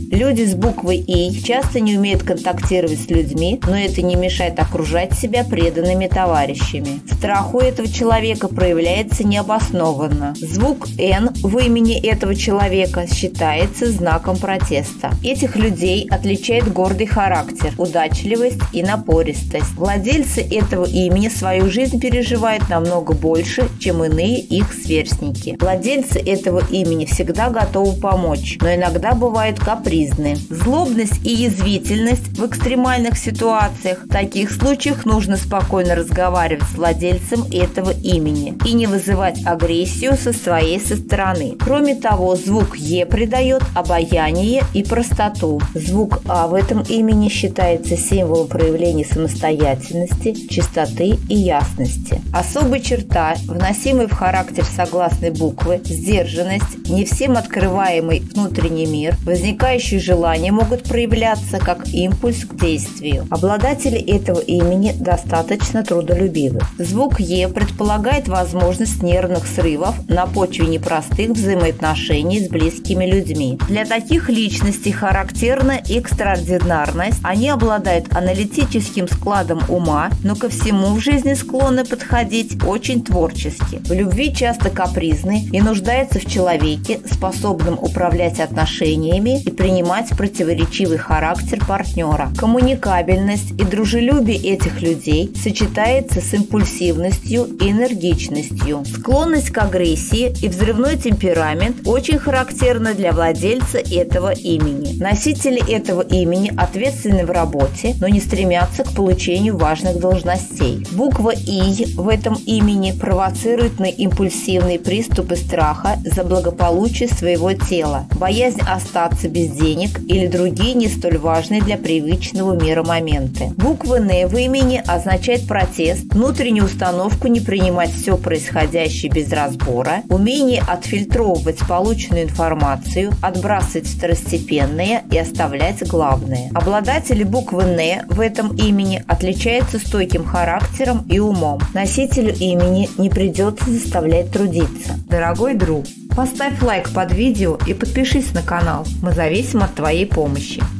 Люди с буквой «И» часто не умеют контактировать с людьми, но это не мешает окружать себя преданными товарищами. Страх у этого человека проявляется необоснованно. Звук «Н» в имени этого человека считается знаком протеста. Этих людей отличает гордый характер, удачливость и напористость. Владельцы этого имени свою жизнь переживают намного больше, чем иные их сверстники. Владельцы этого имени всегда готовы помочь, но иногда бывают капризны. Злобность и язвительность в экстремальных ситуациях. В таких случаях нужно спокойно разговаривать с владельцем этого имени и не вызывать агрессию со своей стороны. Кроме того, звук «Е» придает обаяние и простоту. Звук «А» в этом имени считается символом проявления самостоятельности, чистоты и ясности. Особая черта, вносимая в характер согласной буквы, сдержанность, не всем открываемый внутренний мир, возникающие желания могут проявляться как импульс к действию. Обладатели этого имени достаточно трудолюбивы. Звук «Е» предполагает возможность нервных срывов на почве непростых взаимоотношений с близкими людьми. Для таких личностей характерна экстраординарность. Они обладают аналитическим складом ума, но ко всему в жизни склонны подходить очень творчески. В любви часто капризны и нуждаются в человеке, способном управлять отношениями и принимать противоречивый характер партнера. Коммуникабельность и дружелюбие этих людей сочетается с импульсивностью и энергичностью. Склонность к агрессии и взрывной темперамент очень характерны для владельца этого имени. Носители этого имени ответственны в работе, но не стремятся к получению важных должностей. Буква «И» в этом имени провоцирует на импульсивные приступы страха за благополучие своего тела, боязнь остаться без денег или другие не столь важные для привычного мира моменты. Буква «Н» в имени означает протест, внутреннюю установку не принимать все происходящее без разбора, умение отфильтровывать полученную информацию, отбрасывать второстепенное и оставлять главное. Обладатели буквы «Н» в этом имени отличаются стойким характером и умом. Носителю имени не придется заставлять трудиться. Дорогой друг, поставь лайк под видео и подпишись на канал. Мы зависим от твоей помощи.